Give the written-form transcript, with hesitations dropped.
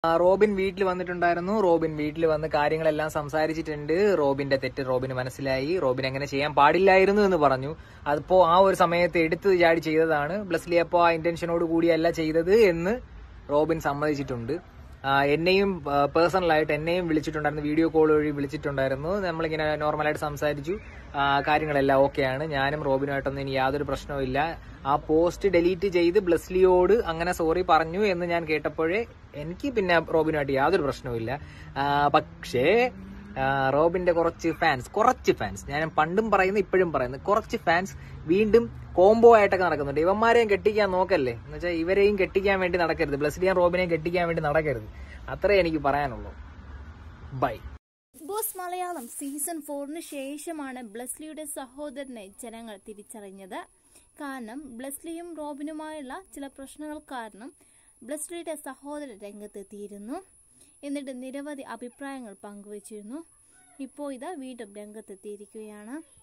Robin വീട്ടിൽ വന്നിട്ടുണ്ടായിരുന്നു. Robin വീട്ടിൽ വന്ന് കാര്യങ്ങളെല്ലാം സംസാരിച്ചിട്ടുണ്ട്. റോബിന്റെ തെറ്റ് റോബിന് മനസ്സിലായി. റോബിൻ അങ്ങനെ ചെയ്യാൻ പാടില്ലായിരുന്നു എന്ന് പറഞ്ഞു. അതിപ്പോ ആ ഒരു സമയത്ത് എടുത്തു ചാടി ചെയ്തതാണ്. ബ്ലെസ്ലി അപ്പോ ആ ഇന്റൻഷനോട് കൂടിയല്ല ചെയ്തത് എന്ന് റോബിൻ സമ്മതിച്ചിട്ടുണ്ട്. എന്നെയും പേഴ്സണലായിട്ട് എന്നെയും വിളിച്ചിട്ടുണ്ടായിരുന്നു, വീഡിയോ കോൾ വഴി വിളിച്ചിട്ടുണ്ടായിരുന്നു. നമ്മളിങ്ങനെ നോർമലായിട്ട് സംസാരിച്ചു. കാര്യങ്ങളെല്ലാം ഓക്കെയാണ്. ഞാനും റോബിനുമായിട്ടൊന്നും ഇനി യാതൊരു പ്രശ്നവും ഇല്ല. ആ പോസ്റ്റ് ഡിലീറ്റ് ചെയ്ത് ബ്ലെസ്ലിയോട് അങ്ങനെ സോറി പറഞ്ഞു എന്ന് ഞാൻ കേട്ടപ്പോഴേ എനിക്ക് പിന്നെ റോബിനുമായിട്ട് യാതൊരു പ്രശ്നവുമില്ല. പക്ഷേ റോബിന്റെ കുറച്ച് ഫാൻസ് ഞാൻ പണ്ടും പറയുന്നു ഇപ്പോഴും പറയുന്നു, കുറച്ച് ഫാൻസ് വീണ്ടും കോംബോ ആയിട്ടൊക്കെ നടക്കുന്നുണ്ട്. ഇവന്മാരെയും കെട്ടിക്കാൻ നോക്കല്ലേ, എന്ന് വെച്ചാൽ ഇവരെയും കെട്ടിക്കാൻ വേണ്ടി നടക്കരുത്, ബ്ലെസ്ലിയും റോബിനെയും കെട്ടിക്കാൻ വേണ്ടി നടക്കരുത്. അത്രേ എനിക്ക് പറയാനുള്ളൂ. Bye. Big boss Malayalam season 4 ശേഷമാണ് ബ്ലെസ്ലിയുടെ സഹോദരനെ ജനങ്ങൾ തിരിച്ചറിഞ്ഞത്. കാരണം ബ്ലെസ്ലിയും റോബിനുമായുള്ള ചില പ്രശ്നങ്ങൾ കാരണം ബ്ലെസ്ലിയുടെ സഹോദരൻ രംഗത്തെത്തിയിരുന്നു. എന്നിട്ട് നിരവധി അഭിപ്രായങ്ങൾ പങ്കുവച്ചിരുന്നു. ഇപ്പോൾ ഇത് വീണ്ടും രംഗത്തെത്തിയിരിക്കുകയാണ്.